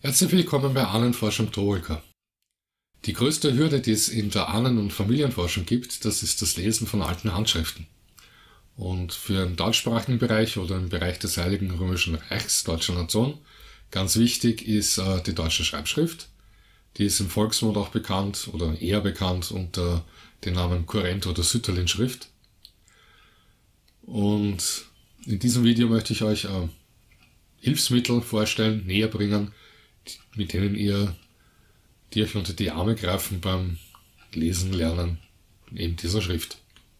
Herzlich willkommen bei Ahnenforschung Troika. Die größte Hürde, die es in der Ahnen- und Familienforschung gibt, das ist das Lesen von alten Handschriften. Und für den deutschsprachigen Bereich oder im Bereich des Heiligen Römischen Reichs, deutscher Nation, ganz wichtig ist die deutsche Schreibschrift. Die ist im Volksmund auch bekannt oder eher bekannt unter den Namen Kurrent- oder Sütterlin-Schrift. Und in diesem Video möchte ich euch Hilfsmittel vorstellen, näher bringen, mit denen die euch unter die Arme greifen beim Lesen, Lernen eben dieser Schrift.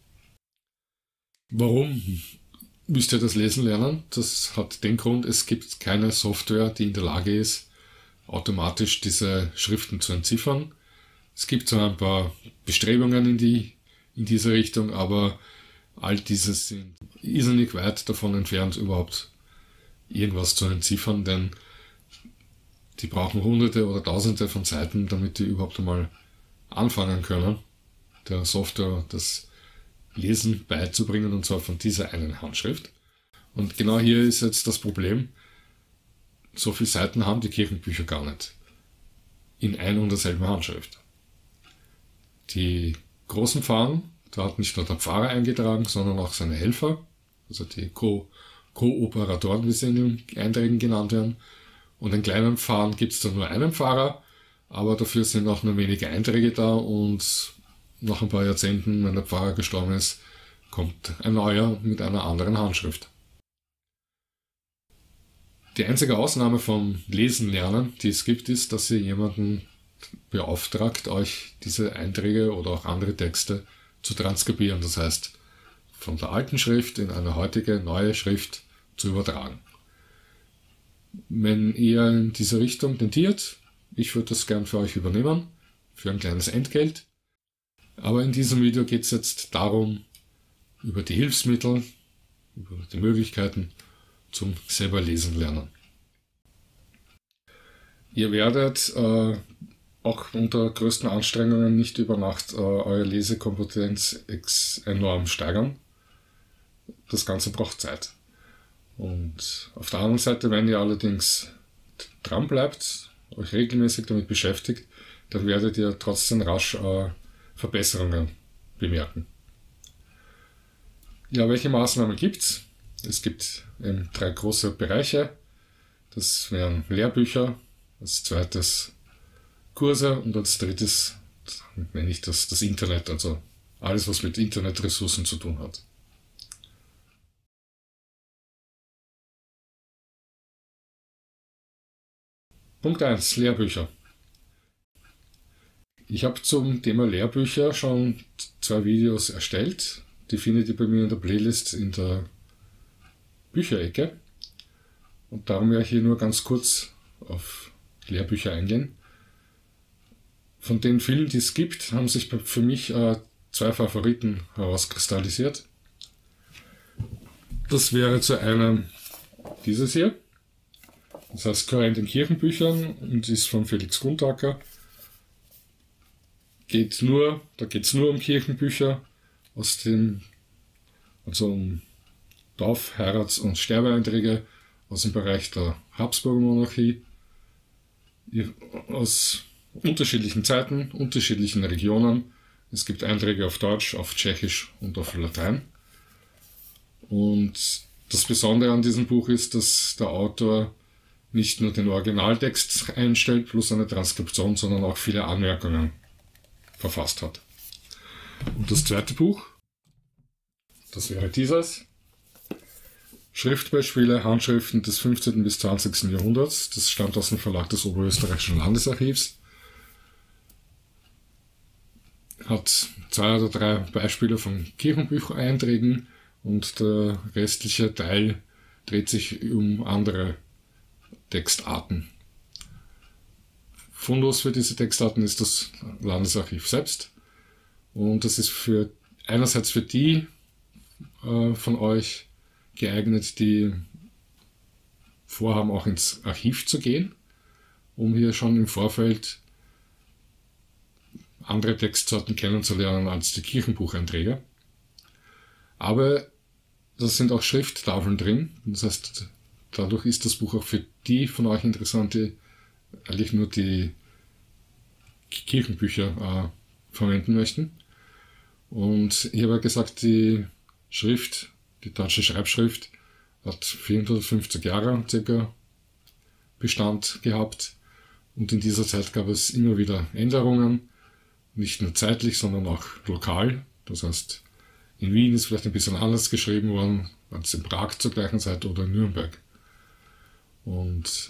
Warum müsst ihr das Lesen lernen? Das hat den Grund, es gibt keine Software, die in der Lage ist, automatisch diese Schriften zu entziffern. Es gibt zwar ein paar Bestrebungen in diese Richtung, aber all dieses sind irrsinnig weit davon entfernt, überhaupt irgendwas zu entziffern, denn die brauchen Hunderte oder Tausende von Seiten, damit die überhaupt einmal anfangen können, der Software das Lesen beizubringen, und zwar von dieser einen Handschrift. Und genau hier ist jetzt das Problem, so viele Seiten haben die Kirchenbücher gar nicht in ein und derselben Handschrift. Die großen Pfarren, da hat nicht nur der Pfarrer eingetragen, sondern auch seine Helfer, also die Kooperatoren, wie sie in den Einträgen genannt werden. Und in kleinen Pfarren gibt es dann nur einen Pfarrer, aber dafür sind auch nur wenige Einträge da, und nach ein paar Jahrzehnten, wenn der Pfarrer gestorben ist, kommt ein neuer mit einer anderen Handschrift. Die einzige Ausnahme vom Lesen lernen, die es gibt, ist, dass ihr jemanden beauftragt, euch diese Einträge oder auch andere Texte zu transkribieren. Das heißt, von der alten Schrift in eine heutige, neue Schrift zu übertragen. Wenn ihr in diese Richtung tendiert, ich würde das gern für euch übernehmen, für ein kleines Entgelt. Aber in diesem Video geht es jetzt darum, über die Hilfsmittel, über die Möglichkeiten zum selber Lesen lernen. Ihr werdet auch unter größten Anstrengungen nicht über Nacht eure Lesekompetenz enorm steigern. Das Ganze braucht Zeit. Und auf der anderen Seite, wenn ihr allerdings dran bleibt, euch regelmäßig damit beschäftigt, dann werdet ihr trotzdem rasch Verbesserungen bemerken. Ja, welche Maßnahmen gibt's? Es gibt 3 große Bereiche. Das wären Lehrbücher, als zweites Kurse und als drittes nenne ich das Internet, also alles, was mit Internetressourcen zu tun hat. Punkt 1. Lehrbücher. Ich habe zum Thema Lehrbücher schon 2 Videos erstellt. Die findet ihr bei mir in der Playlist in der Bücherecke. Und darum werde ich hier nur ganz kurz auf Lehrbücher eingehen. Von den vielen, die es gibt, haben sich für mich 2 Favoriten herauskristallisiert. Das wäre zu einem dieses hier. Das heißt Kurrent in Kirchenbüchern und ist von Felix Guntaker. Da geht es nur um Kirchenbücher, also um Tauf-, Heirats- und Sterbeeinträge aus dem Bereich der Habsburger Monarchie, aus unterschiedlichen Zeiten, unterschiedlichen Regionen. Es gibt Einträge auf Deutsch, auf Tschechisch und auf Latein. Und das Besondere an diesem Buch ist, dass der Autor nicht nur den Originaltext einstellt plus eine Transkription, sondern auch viele Anmerkungen verfasst hat. Und das zweite Buch, das wäre dieses. Schriftbeispiele, Handschriften des 15. bis 20. Jahrhunderts. Das stammt aus dem Verlag des Oberösterreichischen Landesarchivs. Hat 2 oder 3 Beispiele von Kirchenbucheinträgen und der restliche Teil dreht sich um andere Textarten. Fundus für diese Textarten ist das Landesarchiv selbst, und das ist einerseits für die von euch geeignet, die vorhaben, auch ins Archiv zu gehen, um hier schon im Vorfeld andere Textsorten kennenzulernen als die Kirchenbucheinträge. Aber da sind auch Schrifttafeln drin, das heißt, dadurch ist das Buch auch für die von euch interessant, die eigentlich nur die Kirchenbücher verwenden möchten. Und ich habe gesagt, die Schrift, die deutsche Schreibschrift, hat 450 Jahre circa Bestand gehabt. Und in dieser Zeit gab es immer wieder Änderungen, nicht nur zeitlich, sondern auch lokal. Das heißt, in Wien ist vielleicht ein bisschen anders geschrieben worden als in Prag zur gleichen Zeit oder in Nürnberg. Und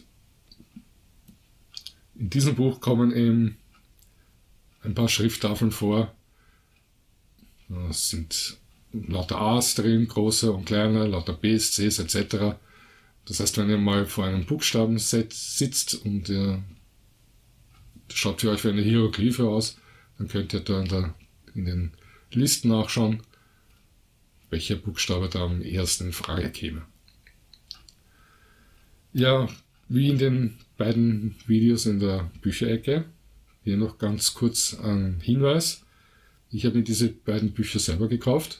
in diesem Buch kommen eben ein paar Schrifttafeln vor. Es sind lauter A's drin, große und kleine, lauter B's, C's etc. Das heißt, wenn ihr mal vor einem Buchstabenset sitzt und das schaut für euch wie eine Hieroglyphe aus, dann könnt ihr da in den Listen nachschauen, welcher Buchstabe da am ehesten in Frage käme. Ja, wie in den beiden Videos in der Bücherecke, hier noch ganz kurz ein Hinweis. Ich habe mir diese beiden Bücher selber gekauft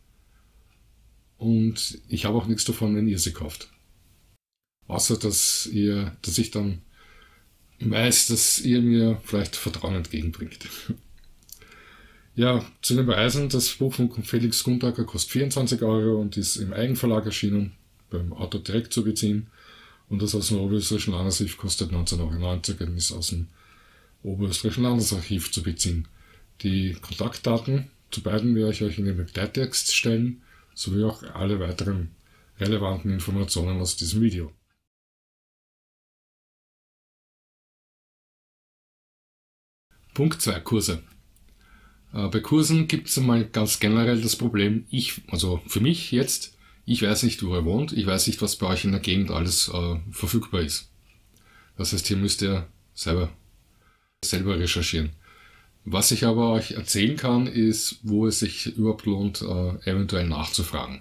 und ich habe auch nichts davon, wenn ihr sie kauft. Außer, dass ich dann weiß, dass ihr mir vielleicht Vertrauen entgegenbringt. Ja, zu den Preisen. Das Buch von Felix Gundaker kostet 24 € und ist im Eigenverlag erschienen, beim Autor direkt zu beziehen. Und das aus dem Oberösterreichischen Landesarchiv kostet 19,90 € und ist aus dem Oberösterreichischen Landesarchiv zu beziehen. Die Kontaktdaten zu beiden werde ich euch in den Begleittext stellen, sowie auch alle weiteren relevanten Informationen aus diesem Video. Punkt 2, Kurse. Bei Kursen gibt es einmal ganz generell das Problem, also für mich jetzt, ich weiß nicht, wo ihr wohnt, ich weiß nicht, was bei euch in der Gegend alles verfügbar ist. Das heißt, hier müsst ihr selber recherchieren. Was ich aber euch erzählen kann, ist, wo es sich überhaupt lohnt, eventuell nachzufragen.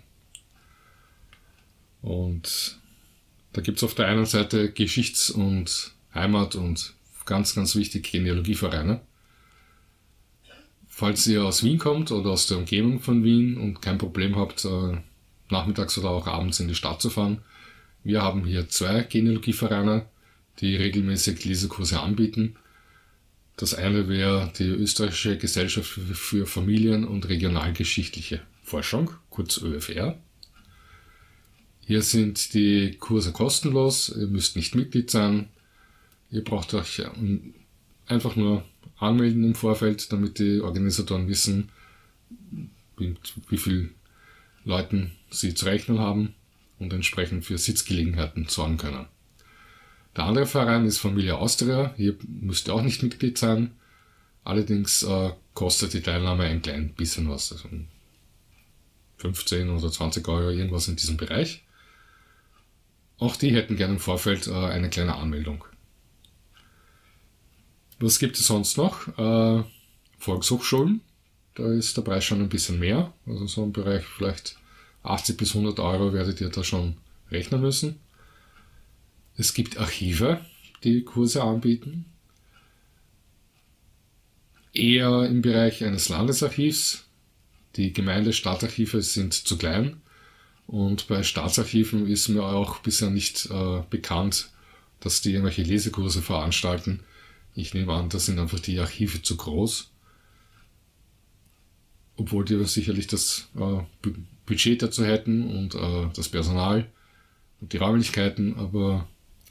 Und da gibt es auf der einen Seite Geschichts- und Heimat- und ganz, ganz wichtig Genealogievereine. Falls ihr aus Wien kommt oder aus der Umgebung von Wien und kein Problem habt, nachmittags oder auch abends in die Stadt zu fahren, wir haben hier 2 Genealogievereine, die regelmäßig Lesekurse anbieten. Das eine wäre die Österreichische Gesellschaft für Familien- und regionalgeschichtliche Forschung, kurz ÖFR. Hier sind die Kurse kostenlos, ihr müsst nicht Mitglied sein. Ihr braucht euch einfach nur anmelden im Vorfeld, damit die Organisatoren wissen, wie viel Leuten sie zu rechnen haben und entsprechend für Sitzgelegenheiten sorgen können. Der andere Verein ist Familia Austria. Hier müsst ihr auch nicht Mitglied sein. Allerdings kostet die Teilnahme ein klein bisschen was. Also 15 oder 20 €, irgendwas in diesem Bereich. Auch die hätten gerne im Vorfeld eine kleine Anmeldung. Was gibt es sonst noch? Volkshochschulen. Da ist der Preis schon ein bisschen mehr. Also so im Bereich vielleicht 80 bis 100 € werdet ihr da schon rechnen müssen. Es gibt Archive, die Kurse anbieten. Eher im Bereich eines Landesarchivs. Die Gemeinde-Staatsarchive sind zu klein. Und bei Staatsarchiven ist mir auch bisher nicht bekannt, dass die irgendwelche Lesekurse veranstalten. Ich nehme an, da sind einfach die Archive zu groß. Obwohl die sicherlich das Budget dazu hätten und das Personal und die Räumlichkeiten, aber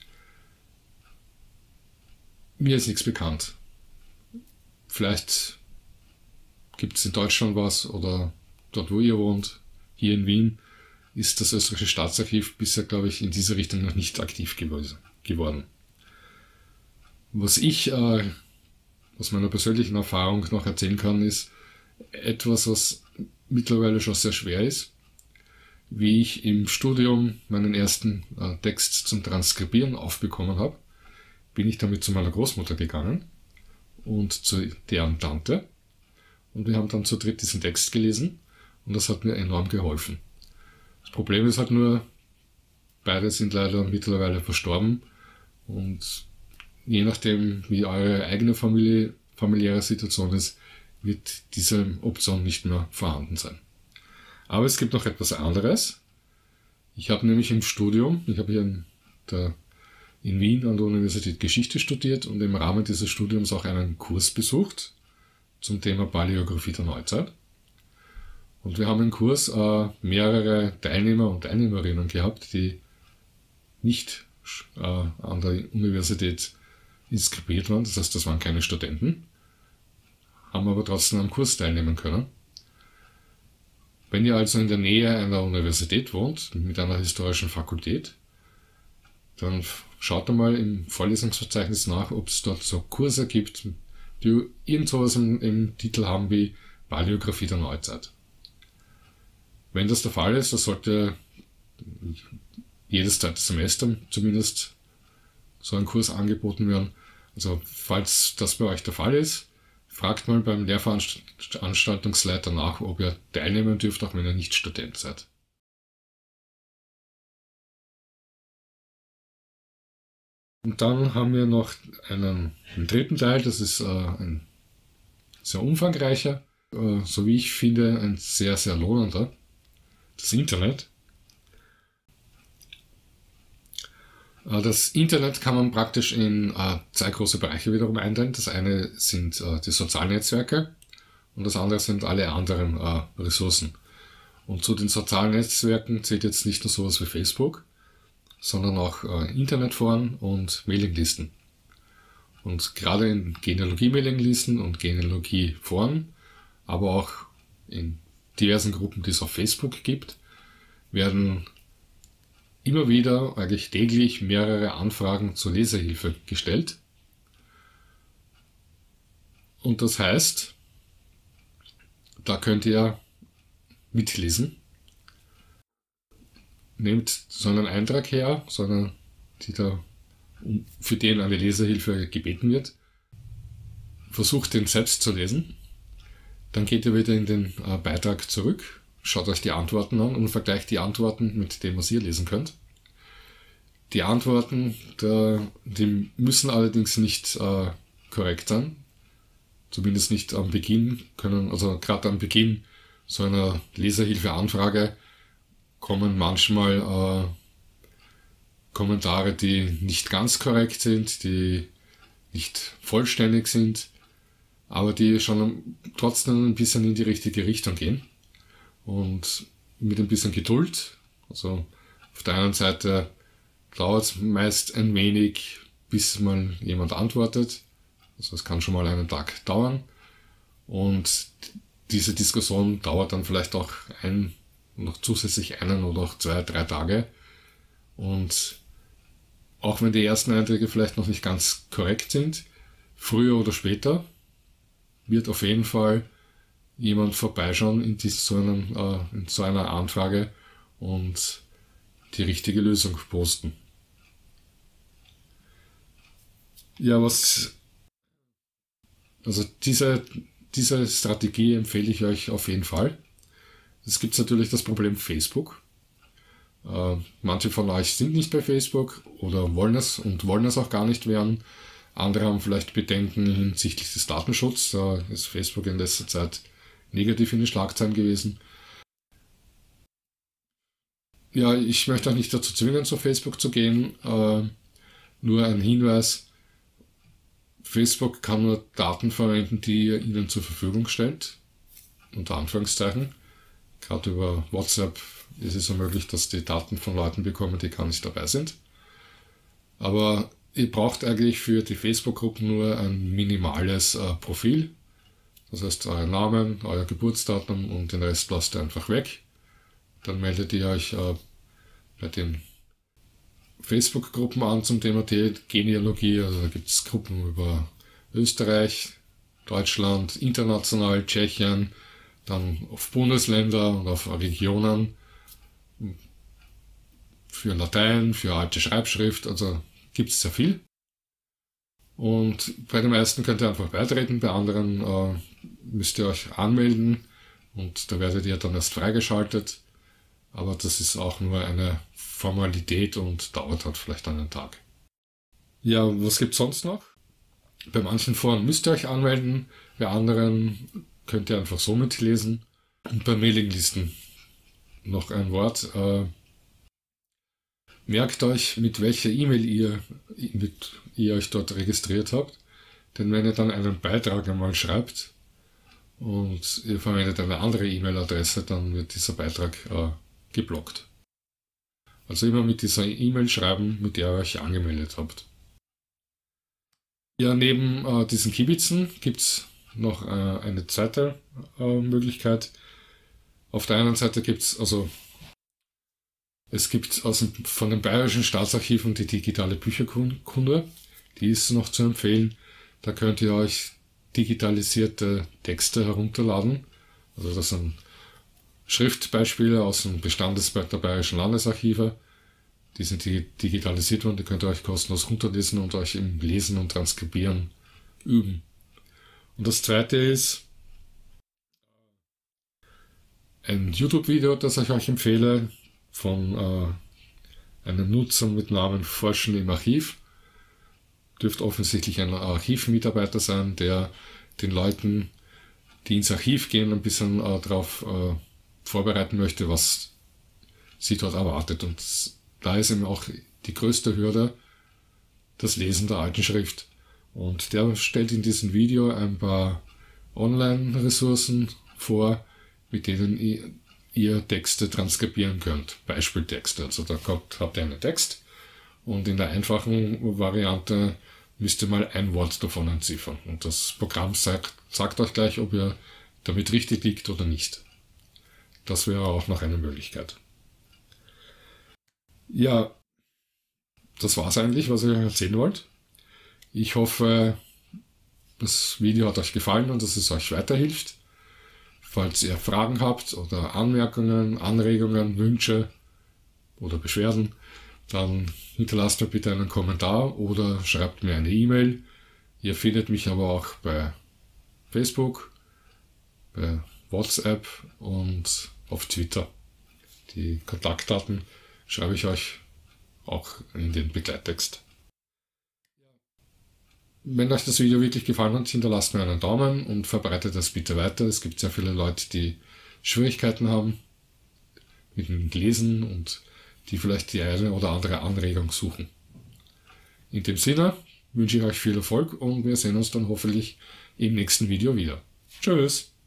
mir ist nichts bekannt. Vielleicht gibt es in Deutschland was oder dort, wo ihr wohnt, hier in Wien, ist das Österreichische Staatsarchiv bisher, glaube ich, in diese Richtung noch nicht aktiv geworden. Was ich aus meiner persönlichen Erfahrung noch erzählen kann, ist etwas, was mittlerweile schon sehr schwer ist. Wie ich im Studium meinen ersten Text zum Transkribieren aufbekommen habe, bin ich damit zu meiner Großmutter gegangen und zu deren Tante. Und wir haben dann zu dritt diesen Text gelesen und das hat mir enorm geholfen. Das Problem ist halt nur, beide sind leider mittlerweile verstorben und je nachdem, wie eure eigene familiäre Situation ist, wird diese Option nicht mehr vorhanden sein. Aber es gibt noch etwas anderes. Ich habe nämlich im Studium, ich habe hier in der in Wien an der Universität Geschichte studiert und im Rahmen dieses Studiums auch einen Kurs besucht zum Thema Paläographie der Neuzeit. Und wir haben im Kurs mehrere Teilnehmer und Teilnehmerinnen gehabt, die nicht an der Universität inskribiert waren. Das heißt, das waren keine Studenten, haben aber trotzdem am Kurs teilnehmen können. Wenn ihr also in der Nähe einer Universität wohnt, mit einer historischen Fakultät, dann schaut einmal im Vorlesungsverzeichnis nach, ob es dort so Kurse gibt, die irgend sowas im Titel haben wie Paläographie der Neuzeit. Wenn das der Fall ist, dann sollte jedes zweite Semester zumindest so ein Kurs angeboten werden. Also falls das bei euch der Fall ist, fragt mal beim Lehrveranstaltungsleiter nach, ob ihr teilnehmen dürft, auch wenn ihr nicht Student seid. Und dann haben wir noch einen dritten Teil, das ist ein sehr umfangreicher, so wie ich finde, ein sehr, sehr lohnender, das Internet. Das Internet kann man praktisch in zwei große Bereiche wiederum einteilen. Das eine sind die Sozialnetzwerke und das andere sind alle anderen Ressourcen. Und zu den sozialen Netzwerken zählt jetzt nicht nur sowas wie Facebook, sondern auch Internetforen und Mailinglisten. Und gerade in Genealogie-Mailinglisten und Genealogieforen, aber auch in diversen Gruppen, die es auf Facebook gibt, werden immer wieder, eigentlich täglich, mehrere Anfragen zur Leserhilfe gestellt. Und das heißt, da könnt ihr mitlesen. Nehmt so einen Eintrag her, für den eine Leserhilfe gebeten wird. Versucht den selbst zu lesen. Dann geht ihr wieder in den Beitrag zurück, schaut euch die Antworten an und vergleicht die Antworten mit dem, was ihr lesen könnt. Die Antworten, die müssen allerdings nicht korrekt sein. Zumindest nicht am Beginn also gerade am Beginn so einer Leserhilfeanfrage kommen manchmal Kommentare, die nicht ganz korrekt sind, die nicht vollständig sind, aber die schon trotzdem ein bisschen in die richtige Richtung gehen. Und mit ein bisschen Geduld, also auf der einen Seite dauert es meist ein wenig, bis mal jemand antwortet. Also es kann schon mal einen Tag dauern. Und diese Diskussion dauert dann vielleicht auch noch zusätzlich einen oder auch 2, 3 Tage. Und auch wenn die ersten Einträge vielleicht noch nicht ganz korrekt sind, früher oder später wird auf jeden Fall jemand vorbeischauen in so einer Anfrage und die richtige Lösung posten. Ja, also diese Strategie empfehle ich euch auf jeden Fall. Es gibt natürlich das Problem Facebook. Manche von euch sind nicht bei Facebook oder wollen es auch gar nicht werden. Andere haben vielleicht Bedenken hinsichtlich des Datenschutzes. Da ist Facebook in letzter Zeit negativ in den Schlagzeilen gewesen. Ja, ich möchte auch nicht dazu zwingen, zu Facebook zu gehen. Nur ein Hinweis. Facebook kann nur Daten verwenden, die ihr ihnen zur Verfügung stellt. Unter Anführungszeichen. Gerade über WhatsApp ist es so möglich, dass die Daten von Leuten bekommen, die gar nicht dabei sind. Aber ihr braucht eigentlich für die Facebook-Gruppen nur ein minimales Profil. Das heißt, euren Namen, euer Geburtsdatum und den Rest lasst ihr einfach weg. Dann meldet ihr euch bei den Facebook-Gruppen an zum Thema Genealogie. Also da gibt es Gruppen über Österreich, Deutschland, international, Tschechien, dann auf Bundesländer und auf Regionen, für Latein, für alte Schreibschrift, also gibt es sehr viel. Und bei den meisten könnt ihr einfach beitreten, bei anderen müsst ihr euch anmelden und da werdet ihr dann erst freigeschaltet. Aber das ist auch nur eine Formalität und dauert halt vielleicht einen Tag. Ja, was gibt's sonst noch? Bei manchen Foren müsst ihr euch anmelden, bei anderen könnt ihr einfach so mitlesen. Und bei Mailinglisten noch ein Wort. merkt euch, mit welcher E-Mail ihr euch dort registriert habt. Denn wenn ihr dann einen Beitrag einmal schreibt und ihr verwendet eine andere E-Mail-Adresse, dann wird dieser Beitrag geblockt. Also immer mit dieser E-Mail schreiben, mit der ihr euch angemeldet habt. Ja, neben diesen Kibitzen gibt es noch eine zweite Möglichkeit. Auf der einen Seite gibt es, von den bayerischen Staatsarchiven die digitale Bücherkunde. Die ist noch zu empfehlen. Da könnt ihr euch digitalisierte Texte herunterladen. Also das sind Schriftbeispiele aus dem Bestand der bayerischen Landesarchive. Die sind digitalisiert worden, die könnt ihr euch kostenlos runterlesen und euch im Lesen und Transkribieren üben. Und das zweite ist ein YouTube-Video, das ich euch empfehle, von einem Nutzer mit Namen Forschen im Archiv. Dürfte offensichtlich ein Archivmitarbeiter sein, der den Leuten, die ins Archiv gehen, ein bisschen darauf vorbereiten möchte, was sie dort erwartet. Und da ist eben auch die größte Hürde das Lesen der alten Schrift. Und der stellt in diesem Video ein paar Online-Ressourcen vor, mit denen ihr Texte transkribieren könnt. Beispieltexte. Also da habt ihr einen Text und in der einfachen Variante müsst ihr mal ein Wort davon entziffern. Und das Programm sagt euch gleich, ob ihr damit richtig liegt oder nicht. Das wäre auch noch eine Möglichkeit. Ja, das war's eigentlich, was ich euch erzählen wollte. Ich hoffe, das Video hat euch gefallen und dass es euch weiterhilft. Falls ihr Fragen habt oder Anmerkungen, Anregungen, Wünsche oder Beschwerden, dann hinterlasst mir bitte einen Kommentar oder schreibt mir eine E-Mail. Ihr findet mich aber auch bei Facebook, bei WhatsApp und auf Twitter. Die Kontaktdaten schreibe ich euch auch in den Begleittext. Wenn euch das Video wirklich gefallen hat, hinterlasst mir einen Daumen und verbreitet das bitte weiter. Es gibt sehr viele Leute, die Schwierigkeiten haben mit dem Lesen und die vielleicht die eine oder andere Anregung suchen. In dem Sinne wünsche ich euch viel Erfolg und wir sehen uns dann hoffentlich im nächsten Video wieder. Tschüss!